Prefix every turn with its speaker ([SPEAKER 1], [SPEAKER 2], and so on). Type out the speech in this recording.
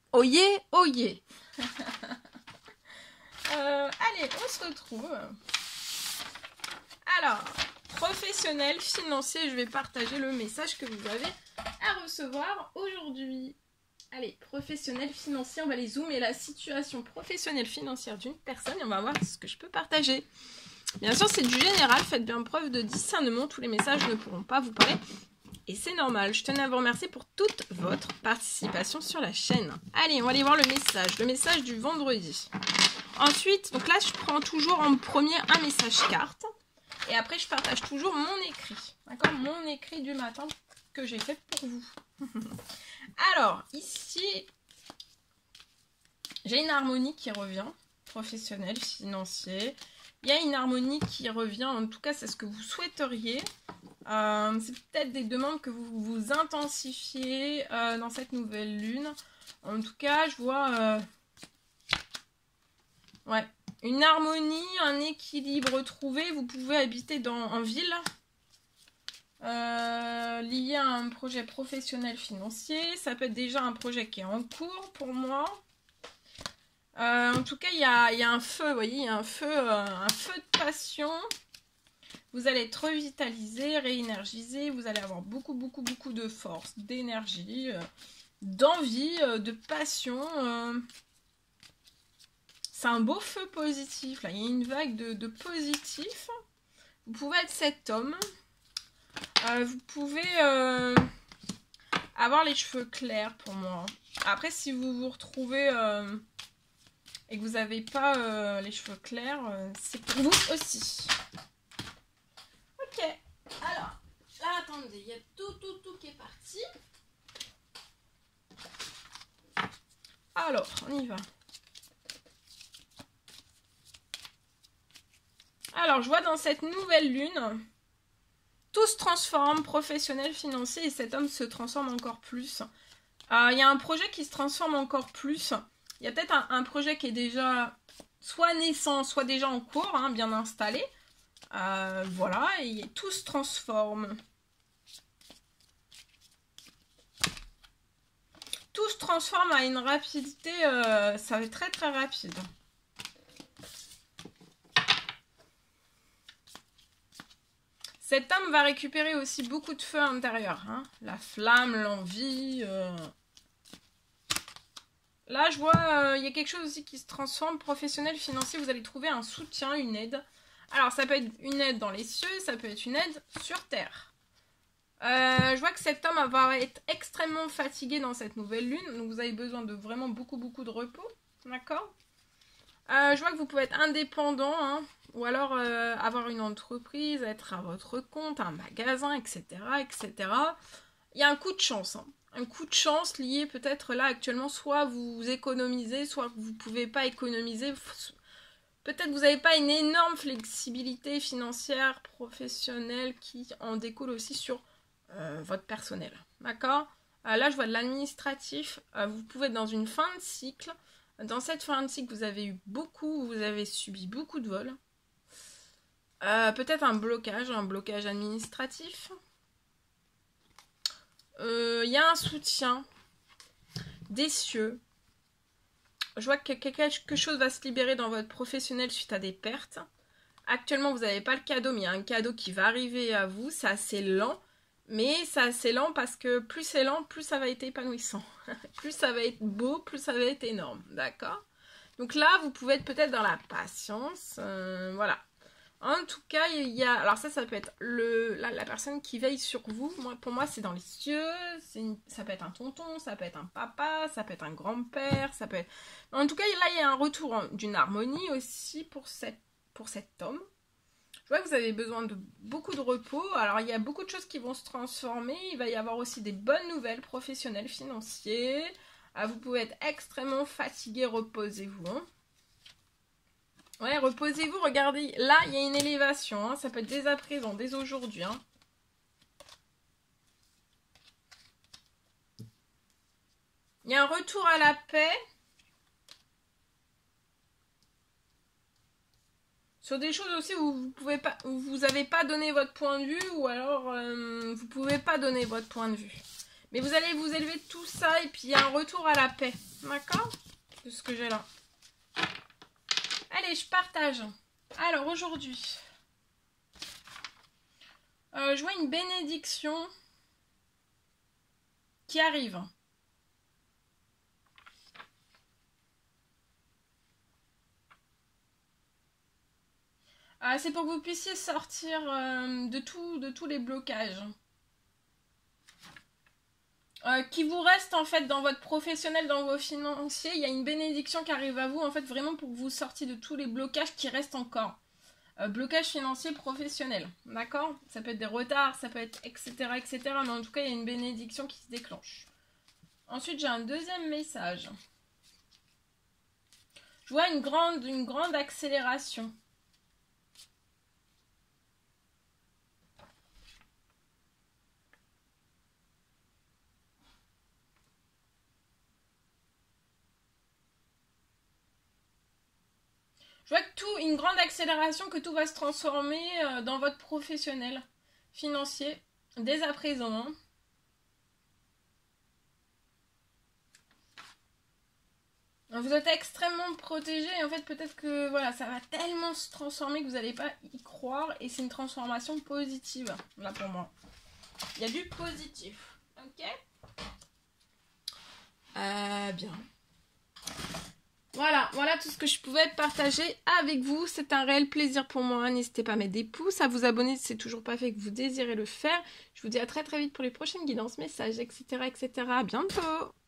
[SPEAKER 1] Oyez, oyez. Allez, on se retrouve. Alors, professionnel, financier, je vais partager le message que vous avez à recevoir aujourd'hui. Allez, professionnel, financier, on va les zoomer la situation professionnelle financière d'une personne et on va voir ce que je peux partager. Bien sûr, c'est du général, faites bien preuve de discernement, tous les messages ne pourront pas vous parler. Et c'est normal, je tenais à vous remercier pour toute votre participation sur la chaîne. Allez, on va aller voir le message du vendredi. Ensuite, donc là, je prends toujours en premier un message carte. Et après, je partage toujours mon écrit. D'accord? Mon écrit du matin que j'ai fait pour vous. Alors, ici, j'ai une harmonie qui revient. Professionnel, financier. Il y a une harmonie qui revient. En tout cas, c'est ce que vous souhaiteriez. C'est peut-être des demandes que vous vous intensifiez dans cette nouvelle lune. En tout cas, je vois ouais, une harmonie, un équilibre trouvé. Vous pouvez habiter en ville lié à un projet professionnel financier. Ça peut être déjà un projet qui est en cours pour moi. En tout cas, il y a un feu, vous voyez, il y a un feu de passion. Vous allez être revitalisé, réénergisé, vous allez avoir beaucoup de force, d'énergie, d'envie, de passion. C'est un beau feu positif, là. Il y a une vague de positif. Vous pouvez être cet homme. Vous pouvez avoir les cheveux clairs pour moi. Après, si vous vous retrouvez et que vous n'avez pas les cheveux clairs, c'est pour vous aussi. Ok, alors, là, attendez, il y a tout qui est parti. Alors, on y va. Alors, je vois dans cette nouvelle lune, tout se transforme, professionnel, financier, et cet homme se transforme encore plus. Il y a un projet qui se transforme encore plus. Il y a peut-être un projet qui est déjà soit naissant, soit déjà en cours, hein, bien installé. Voilà, et tout se transforme. Tout se transforme à une rapidité, ça va être très rapide. Cet homme va récupérer aussi beaucoup de feu intérieur, hein. La flamme, l'envie. Là, je vois, il y a quelque chose aussi qui se transforme, professionnel, financier. Vous allez trouver un soutien, une aide. Alors, ça peut être une aide dans les cieux, ça peut être une aide sur terre. Je vois que cet homme va être extrêmement fatigué dans cette nouvelle lune. Donc, vous avez besoin de vraiment beaucoup de repos. D'accord? Je vois que vous pouvez être indépendant, hein, ou alors avoir une entreprise, être à votre compte, un magasin, etc. etc. Il y a un coup de chance, hein. Un coup de chance lié peut-être là actuellement, soit vous économisez, soit vous ne pouvez pas économiser. Peut-être vous n'avez pas une énorme flexibilité financière, professionnelle qui en découle aussi sur votre personnel. D'accord? Là, je vois de l'administratif. Vous pouvez être dans une fin de cycle. Dans cette fin de cycle, vous avez subi beaucoup de vols. Peut-être un blocage administratif. Il y a un soutien des cieux. Je vois que quelque chose va se libérer dans votre professionnel suite à des pertes. Actuellement, vous n'avez pas le cadeau, mais il y a un cadeau qui va arriver à vous. C'est assez lent, mais c'est assez lent parce que plus c'est lent, plus ça va être épanouissant. Plus ça va être beau, plus ça va être énorme. D'accord? Donc là, vous pouvez être peut-être dans la patience. Voilà. En tout cas, il y a... Alors ça peut être la personne qui veille sur vous. Pour moi, c'est dans les cieux. Ça peut être un tonton, ça peut être un papa, ça peut être un grand-père, ça peut être... En tout cas, là, il y a un retour d'une harmonie aussi pour cet homme. Je vois que vous avez besoin de beaucoup de repos. Alors, il y a beaucoup de choses qui vont se transformer. Il va y avoir aussi des bonnes nouvelles professionnelles, financières. Vous pouvez être extrêmement fatigué, reposez-vous. Hein. Ouais, reposez-vous, regardez, là, il y a une élévation, hein. Ça peut être dès à présent, dès aujourd'hui. Hein. Il y a un retour à la paix. Sur des choses aussi où vous n'avez pas donné votre point de vue, ou alors vous ne pouvez pas donner votre point de vue. Mais vous allez vous élever de tout ça et puis il y a un retour à la paix. D'accord? De ce que j'ai là. Allez, je partage. Alors, aujourd'hui, je vois une bénédiction qui arrive. C'est pour que vous puissiez sortir de tous les blocages. Qui vous reste en fait dans votre professionnel, dans vos financiers. Il y a une bénédiction qui arrive à vous en fait vraiment pour que vous sortiez de tous les blocages qui restent encore. Blocage financier professionnel, d'accord? Ça peut être des retards, ça peut être etc. Mais en tout cas, il y a une bénédiction qui se déclenche. Ensuite, j'ai un deuxième message. Je vois une grande accélération. Je vois que une grande accélération, que tout va se transformer dans votre professionnel financier dès à présent. Hein. Vous êtes extrêmement protégé et en fait peut-être que voilà, ça va tellement se transformer que vous n'allez pas y croire et c'est une transformation positive là pour moi. Il y a du positif. Ok. Bien. Voilà tout ce que je pouvais partager avec vous. C'est un réel plaisir pour moi. N'hésitez pas à mettre des pouces, à vous abonner si c'est toujours pas fait et que vous désirez le faire. Je vous dis à très vite pour les prochaines guidances, messages, etc. À bientôt.